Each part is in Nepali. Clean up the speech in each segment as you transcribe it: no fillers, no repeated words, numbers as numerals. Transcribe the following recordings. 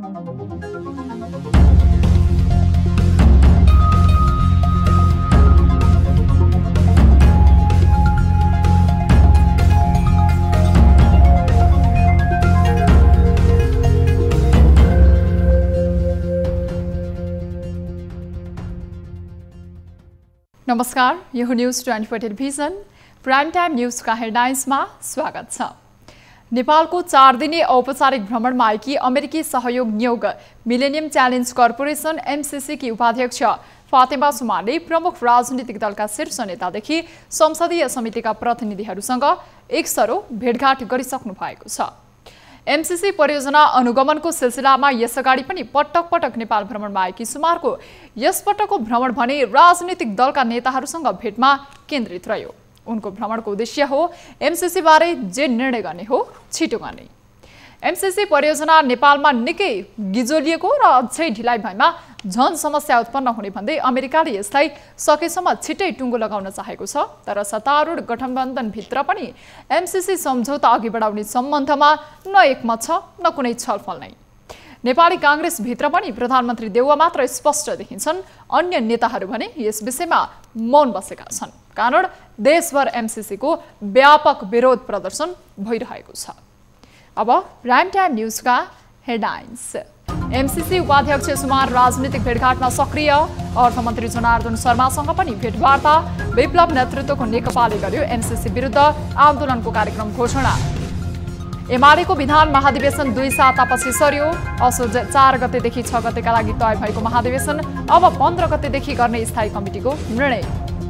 नमस्कार, यो न्यूज24 टेलिभिजन प्राइम टाइम न्यूजका हेडलाइन्समा स्वागत छ। नेपालको 4 दिने औपचारिक भ्रमणमा आएकी अमेरिकी सहयोग नियोग मिलेनियम च्यालेन्ज कर्पोरेसन एमसीसी की उपाध्यक्ष फातेमा सुमारले प्रमुख राजनीतिक दलका शीर्ष नेतादेखि संसदीय समितिका प्रतिनिधिहरूसँग एकसरो भेटघाट गरिसक्नु भएको छ। एमसीसी परियोजना अनुगमनको सिलसिलामा यसअगाडि पनि पटक पटक नेपाल भ्रमणमा आएकी सुमारको यसपटकको भ्रमण भने राजनीतिक दलका नेताहरूसँग भेटमा केन्द्रित रह्यो। उनको भ्रमणको उद्देश्य हो एमसीसी बारे जे निर्णय गर्ने हो छिटो गर्ने। एमसीसी परियोजना नेपालमा निकै गिजोलिएको र अझै ढिलाइ भएमा झन समस्या उत्पन्न हुने भन्दै अमेरिकाले यसलाई सकेसम्म छिटै टुङ्गो लगाउन चाहेको छ। तर सत्तारूढ गठबन्धनभित्र पनि एमसीसी सम्झौता अघि बढाउने सम्बन्धमा न एकमत छ न कुनै छलफल नै। नेपाली कांग्रेसभित्र पनि प्रधानमन्त्री देउवा मात्र स्पष्ट देखिन्छन्, अन्य नेताहरू भने यस विषयमा मौन बसेका छन्। कारण देशभर एमसीसीको व्यापक विरोध प्रदर्शन भइरहेको छ। अब प्राइम टाइम न्यूजका हेडलाइन्स। एमसीसी उपाध्यक्ष सुमार राजनीतिक भेटघाटमा सक्रिय। अर्थमन्त्री जनार्दन शर्मासँग पनि भेटवार्ता। विप्लव नेतृत्वको नेकपाले गर्यो एमसीसी विरुद्ध आन्दोलनको कार्यक्रम घोषणा। एमालेको विधान महाधिवेशन 2 सातापछि सर्यो। असोज 4 गतेदेखि 6 गतेका लागि तय भएको महाधिवेशन अब 15 गतेदेखि गर्ने स्थायी कमिटीको निर्णय।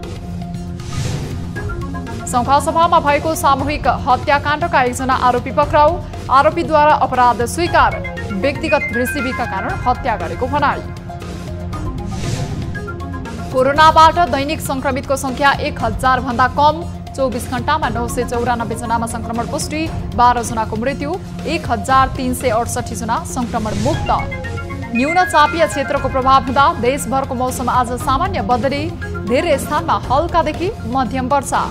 संखुवासभामा भएको सामूहिक हत्याकाण्डका एकजना आरोपी पक्राउ। आरोपीद्वारा अपराध स्वीकार। व्यक्तिगत रिसिभीका कारण हत्या गरेको भनाई। कोरोनाबाट दैनिक संक्रमितको संख्या 1000 भन्दा कम। 24 घण्टामा 994 जनामा संक्रमण पुष्टि। 12 जनाको मृत्यु। 1368 जना संक्रमण मुक्त। न्यून चापीय क्षेत्रको प्रभाव हुँदा देशभरको मौसम आज सामान्य बदली। धेरै स्थानमा हल्कादेखि मध्यम वर्षा।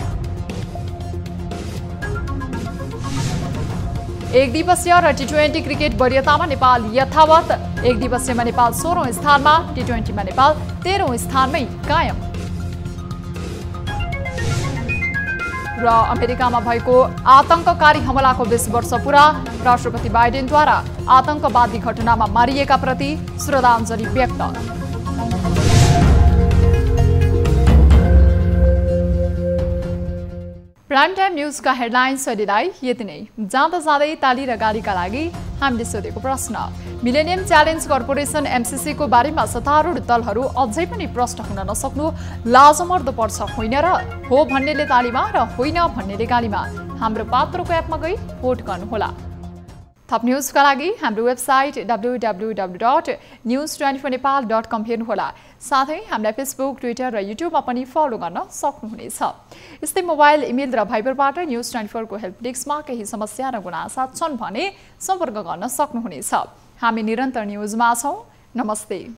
एक दिवसीय र टी20 क्रिकेट वरीयतामा नेपाल यथावत। एक दिवसीयमा नेपाल 16औं स्थानमा, टी20मा नेपाल 13औं स्थानमै कायम। र अमेरिकामा भएको आतंककारी हमलाको 20 वर्ष पूरा। राष्ट्रपति बाइडेनद्वारा आतंकवादी घटनामा मारिएका प्रति श्रद्धाञ्जली व्यक्त। प्राइम टाइम न्यूजका हेडलाइन्स अहिलेलाई यति नै। जाँदा जाँदै ताली र गालीका लागि हामीले सोधेको प्रश्न। मिलेनियम च्यालेन्ज कर्पोरेसन एमसीसी को बारेमा सत्तारूढ दलहरू अझै पनि प्रश्न हुन नसक्नु लाजमर्दो पर्छ। होइन र हो भन्नेले तालीमा र होइन भन्नेले गालीमा। हाम्रो पात्रोको एपमा गई भोट गर्नुहोला। थप न्यूजका लागि हाम्रो वेबसाइट www.news24nepal.com हेर्नुहोला। साथै हामीलाई फेसबुक, ट्विटर र युट्युबमा पनि फलो गर्न सक्नुहुनेछ। यस्तै मोबाइल, इमेल र भाइबरबाट न्यूज24 को हेल्प डेस्कमा केही समस्या र गुनासा छन् भने सम्पर्क गर्न सक्नुहुनेछ। हामी निरन्तर न्यूजमा छौं। नमस्ते।